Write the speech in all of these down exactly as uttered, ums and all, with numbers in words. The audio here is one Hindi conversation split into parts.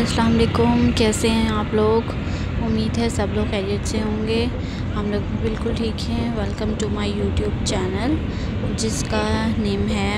अस्सलाम वालेकुम। कैसे हैं आप लोग? उम्मीद है सब लोग खैरियत से होंगे। हम लोग भी बिल्कुल ठीक हैं। Welcome to my YouTube channel जिसका नेम है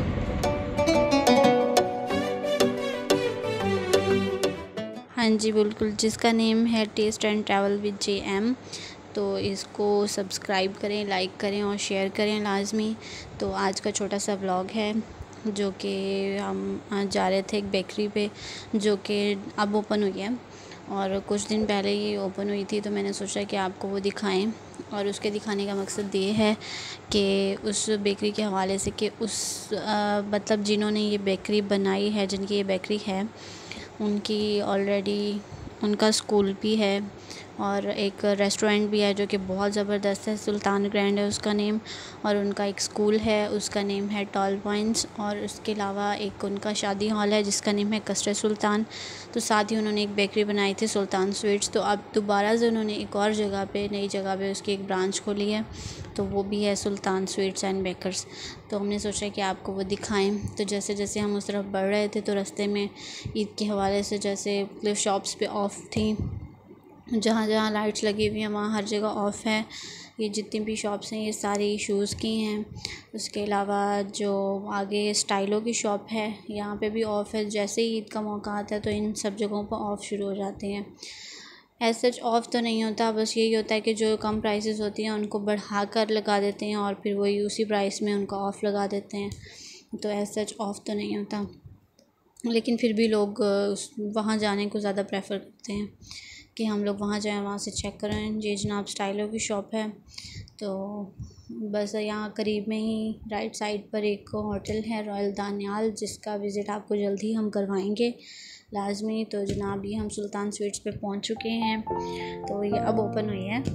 हाँ जी बिल्कुल जिसका नेम है taste and travel with J M. तो इसको सब्सक्राइब करें, लाइक करें और शेयर करें लाजमी। तो आज का छोटा सा व्लॉग है जो कि हम आज जा रहे थे एक बेकरी पे जो कि अब ओपन हुई है और कुछ दिन पहले ही ओपन हुई थी। तो मैंने सोचा कि आपको वो दिखाएं और उसके दिखाने का मकसद ये है कि उस बेकरी के हवाले से कि उस आ, मतलब जिन्होंने ये बेकरी बनाई है, जिनकी ये बेकरी है, उनकी ऑलरेडी उनका स्कूल भी है और एक रेस्टोरेंट भी है जो कि बहुत ज़बरदस्त है। सुल्तान ग्रैंड है उसका नेम। और उनका एक स्कूल है, उसका नेम है टॉल पॉइंट्स। और उसके अलावा एक उनका शादी हॉल है जिसका नेम है कस्टर सुल्तान। तो साथ ही उन्होंने एक बेकरी बनाई थी सुल्तान स्वीट्स। तो अब दोबारा से उन्होंने एक और जगह पे, नई जगह पे उसकी एक ब्रांच खोली है, तो वो भी है सुल्तान स्वीट्स एंड बेकर्स। तो हमने सोचा कि आपको वो दिखाएं। तो जैसे जैसे हम उस तरफ बढ़ रहे थे तो रास्ते में ईद के हवाले से जैसे क्लिफ शॉप्स पे ऑफ़ थी, जहाँ जहाँ लाइट्स लगी हुई हैं वहाँ हर जगह ऑफ़ है। ये जितनी भी शॉप्स हैं ये सारी शूज़ की हैं। उसके अलावा जो आगे स्टाइलों की शॉप है यहाँ पे भी ऑफ़ है। जैसे ही ईद का मौका आता है तो इन सब जगहों पर ऑफ़ शुरू हो जाते हैं। एज सच ऑफ़ तो नहीं होता, बस यही होता है कि जो कम प्राइसेस होती हैं उनको बढ़ा कर लगा देते हैं और फिर वही उसी प्राइस में उनका ऑफ़ लगा देते हैं। तो एज सच ऑफ़ तो नहीं होता, लेकिन फिर भी लोग वहाँ जाने को ज़्यादा प्रेफर करते हैं कि हम लोग वहाँ जाएं, वहाँ से चेक करें। ये जनाब स्टाइलों की शॉप है। तो बस यहाँ करीब में ही राइट साइड पर एक होटल है रॉयल दानियाल, जिसका विज़िट आपको जल्द ही हम करवाएंगे लाजमी। तो जनाब ये हम सुल्तान स्वीट्स पे पहुँच चुके हैं। तो ये अब ओपन हुई है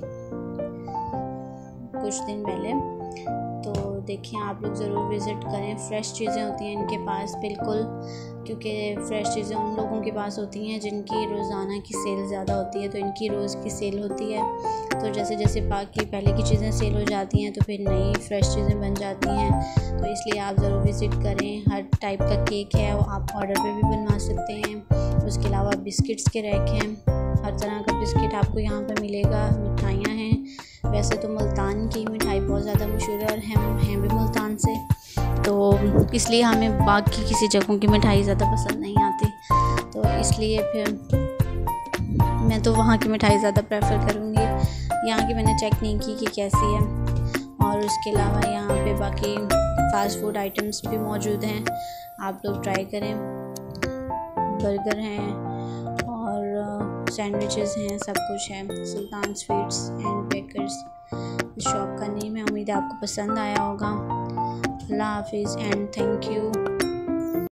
कुछ दिन पहले। तो देखिए आप लोग ज़रूर विज़िट करें। फ़्रेश चीज़ें होती हैं इनके पास बिल्कुल, क्योंकि फ़्रेश चीज़ें उन लोगों के पास होती हैं जिनकी रोज़ाना की सेल ज़्यादा होती है। तो इनकी रोज़ की सेल होती है। तो जैसे जैसे बाकी पहले की चीज़ें सेल हो जाती हैं तो फिर नई फ़्रेश चीज़ें बन जाती हैं। तो इसलिए आप ज़रूर विज़िट करें। हर टाइप का केक है, वो आप ऑर्डर पे भी बनवा सकते हैं। उसके अलावा बिस्किट्स के रैक हैं, हर तरह का बिस्किट आपको यहाँ पर मिलेगा। मिठाइयाँ हैं, वैसे तो मुल्तान की मिठाई बहुत ज़्यादा मशहूर है और हम हैं भी मुल्तान से, तो इसलिए हमें बाकी किसी जगहों की मिठाई ज़्यादा पसंद नहीं आती। तो इसलिए फिर मैं तो वहाँ की मिठाई ज़्यादा प्रेफर करूँगी। यहाँ की मैंने चेक नहीं की कि कैसी है। और उसके अलावा यहाँ पे बाकी फ़ास्ट फूड आइटम्स भी मौजूद हैं, आप लोग ट्राई करें। बर्गर हैं और सैंडविचेस हैं, सब कुछ है। Sultan sweets and bakers shop का नेम है। उम्मीद है आपको पसंद आया होगा। अल्लाह हाफिज़ एंड थैंक यू।